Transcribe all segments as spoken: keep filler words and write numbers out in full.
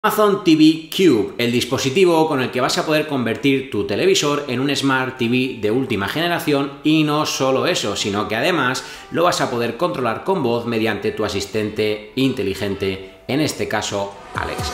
Amazon T V Cube, el dispositivo con el que vas a poder convertir tu televisor en un Smart T V de última generación, y no solo eso, sino que además lo vas a poder controlar con voz mediante tu asistente inteligente, en este caso Alexa.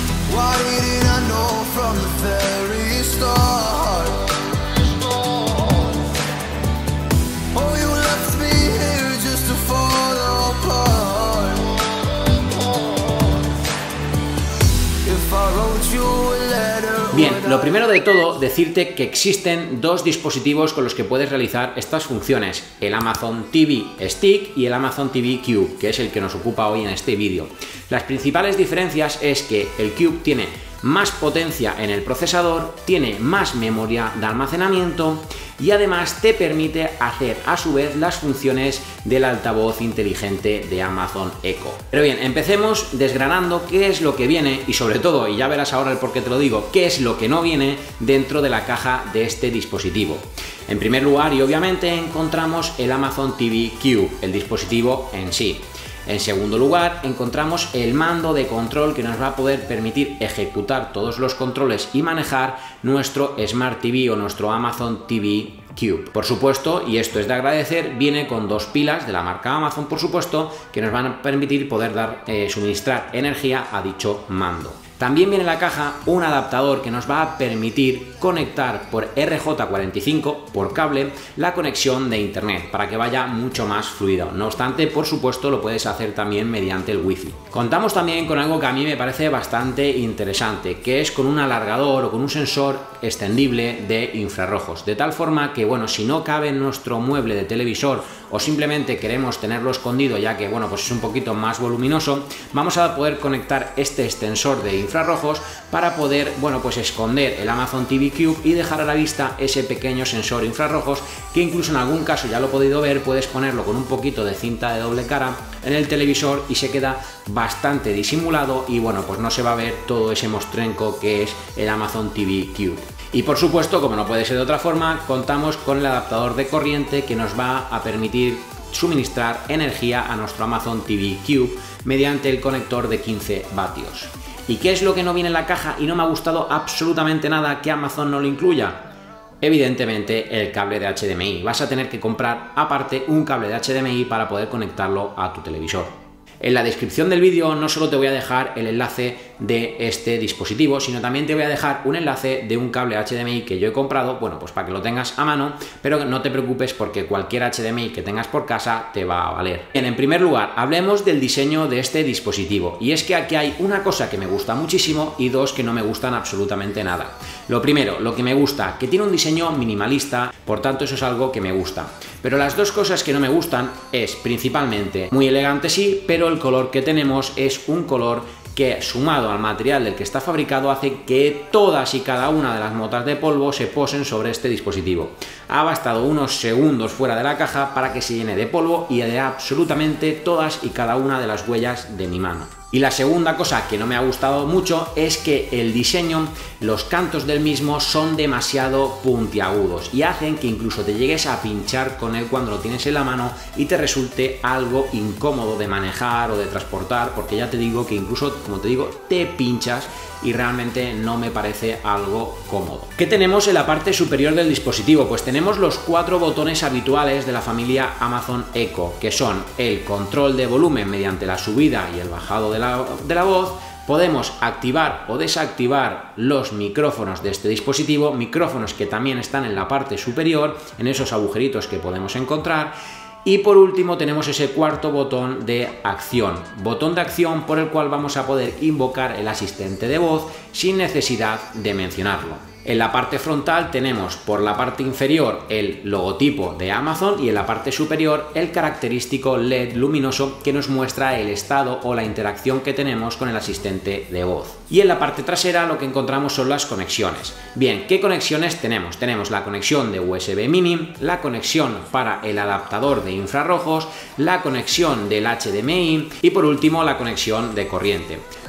Bien, lo primero de todo, decirte que existen dos dispositivos con los que puedes realizar estas funciones, el Amazon T V Stick y el Amazon T V Cube, que es el que nos ocupa hoy en este vídeo. Las principales diferencias es que el Cube tiene más potencia en el procesador, tiene más memoria de almacenamiento y además te permite hacer a su vez las funciones del altavoz inteligente de Amazon Echo. Pero bien, empecemos desgranando qué es lo que viene y sobre todo, y ya verás ahora el por qué te lo digo, qué es lo que no viene dentro de la caja de este dispositivo. En primer lugar, y obviamente, encontramos el Amazon T V Cube, el dispositivo en sí. En segundo lugar, encontramos el mando de control que nos va a poder permitir ejecutar todos los controles y manejar nuestro Smart T V o nuestro Amazon T V Cube. Por supuesto, y esto es de agradecer, viene con dos pilas de la marca Amazon, por supuesto, que nos van a permitir poder dar, eh, suministrar energía a dicho mando. También viene en la caja un adaptador que nos va a permitir conectar por R J cuarenta y cinco, por cable, la conexión de internet para que vaya mucho más fluido. No obstante, por supuesto, lo puedes hacer también mediante el Wi-Fi. Contamos también con algo que a mí me parece bastante interesante, que es con un alargador o con un sensor extendible de infrarrojos, de tal forma que, bueno, si no cabe en nuestro mueble de televisor o simplemente queremos tenerlo escondido ya que, bueno, pues es un poquito más voluminoso, vamos a poder conectar este extensor de infrarrojos para poder, bueno, pues esconder el Amazon T V Cube y dejar a la vista ese pequeño sensor infrarrojos que incluso en algún caso, ya lo he podido ver, puedes ponerlo con un poquito de cinta de doble cara en el televisor y se queda bastante disimulado y, bueno, pues no se va a ver todo ese mostrenco que es el Amazon T V Cube. Y por supuesto, como no puede ser de otra forma, contamos con el adaptador de corriente que nos va a permitir suministrar energía a nuestro Amazon T V Cube mediante el conector de quince vatios. ¿Y qué es lo que no viene en la caja y no me ha gustado absolutamente nada que Amazon no lo incluya? Evidentemente el cable de H D M I. Vas a tener que comprar aparte un cable de H D M I para poder conectarlo a tu televisor. En la descripción del vídeo no solo te voy a dejar el enlace de este dispositivo, sino también te voy a dejar un enlace de un cable H D M I que yo he comprado, bueno, pues para que lo tengas a mano, pero no te preocupes porque cualquier H D M I que tengas por casa te va a valer. Bien, en primer lugar, hablemos del diseño de este dispositivo, y es que aquí hay una cosa que me gusta muchísimo y dos que no me gustan absolutamente nada. Lo primero, lo que me gusta, que tiene un diseño minimalista, por tanto eso es algo que me gusta. Pero las dos cosas que no me gustan es principalmente muy elegante sí, pero el color que tenemos es un color que, sumado al material del que está fabricado, hace que todas y cada una de las motas de polvo se posen sobre este dispositivo. Ha bastado unos segundos fuera de la caja para que se llene de polvo y de absolutamente todas y cada una de las huellas de mi mano. Y la segunda cosa que no me ha gustado mucho es que el diseño, los cantos del mismo son demasiado puntiagudos y hacen que incluso te llegues a pinchar con él cuando lo tienes en la mano y te resulte algo incómodo de manejar o de transportar, porque ya te digo que incluso, como te digo, te pinchas y realmente no me parece algo cómodo. ¿Qué tenemos en la parte superior del dispositivo? Pues tenemos los cuatro botones habituales de la familia Amazon Echo, que son el control de volumen mediante la subida y el bajado de la, de la voz. Podemos activar o desactivar los micrófonos de este dispositivo, micrófonos que también están en la parte superior, en esos agujeritos que podemos encontrar. Y por último tenemos ese cuarto botón de acción, botón de acción por el cual vamos a poder invocar el asistente de voz sin necesidad de mencionarlo. En la parte frontal tenemos por la parte inferior el logotipo de Amazon y en la parte superior el característico L E D luminoso que nos muestra el estado o la interacción que tenemos con el asistente de voz. Y en la parte trasera lo que encontramos son las conexiones. Bien, ¿qué conexiones tenemos? Tenemos la conexión de U S B mini, la conexión para el adaptador de infrarrojos, la conexión del H D M I y por último la conexión de corriente.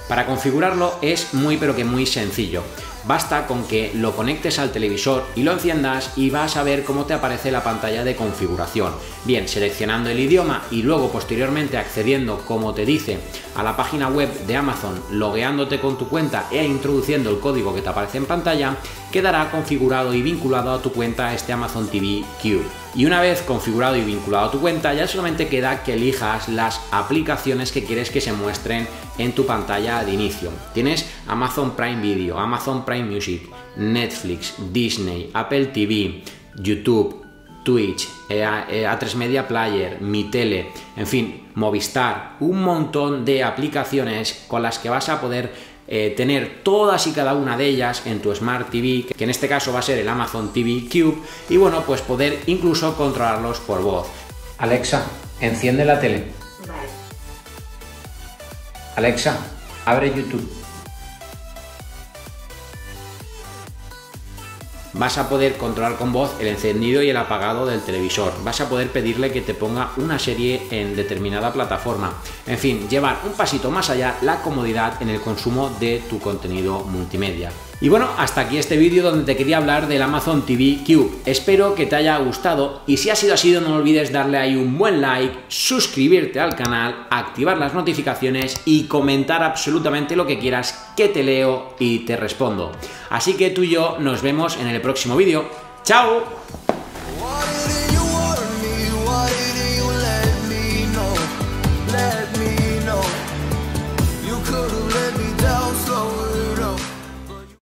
Para configurarlo es muy pero que muy sencillo. Basta con que lo conectes al televisor y lo enciendas y vas a ver cómo te aparece la pantalla de configuración. Bien, seleccionando el idioma y luego posteriormente accediendo, como te dice, a la página web de Amazon, logueándote con tu cuenta e introduciendo el código que te aparece en pantalla, quedará configurado y vinculado a tu cuenta este Amazon T V Cube. Y una vez configurado y vinculado a tu cuenta, ya solamente queda que elijas las aplicaciones que quieres que se muestren en tu pantalla de inicio. Tienes Amazon Prime Video, Amazon Prime Music, Netflix, Disney, Apple T V, YouTube, Twitch, A tres Media Player, Mi Tele, en fin, Movistar, un montón de aplicaciones con las que vas a poder eh, tener todas y cada una de ellas en tu Smart T V, que en este caso va a ser el Amazon T V Cube, y bueno, pues poder incluso controlarlos por voz. Alexa, enciende la tele. Vale. Alexa, abre YouTube. Vas a poder controlar con voz el encendido y el apagado del televisor. Vas a poder pedirle que te ponga una serie en determinada plataforma. En fin, llevar un pasito más allá la comodidad en el consumo de tu contenido multimedia. Y bueno, hasta aquí este vídeo donde te quería hablar del Amazon T V Cube. Espero que te haya gustado y si ha sido así, no olvides darle ahí un buen like, suscribirte al canal, activar las notificaciones y comentar absolutamente lo que quieras, que te leo y te respondo. Así que tú y yo nos vemos en el próximo vídeo. ¡Chao!